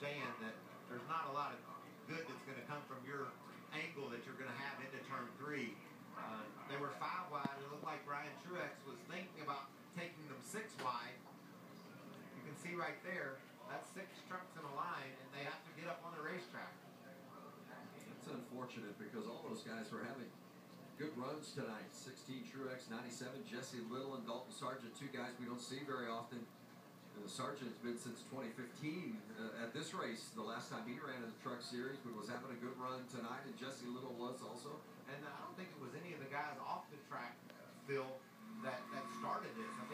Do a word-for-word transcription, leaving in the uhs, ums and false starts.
understand that there's not a lot of good that's going to come from your angle that you're going to have into turn three. Uh, they were five wide. It looked like Ryan Truex was thinking about taking them six wide. You can see right there, that's six trucks in a line, and they have to get up on the racetrack. It's unfortunate because all those guys were having good runs tonight. sixteen Truex, ninety-seven, Jesse Little and Dalton Sargent, two guys we don't see very often. Uh, Sargent's been since twenty fifteen uh, at this race, the last time he ran in the Truck Series, but was having a good run tonight, and Jesse Little was also. And I don't think it was any of the guys off the track, Phil, that, that started this. I think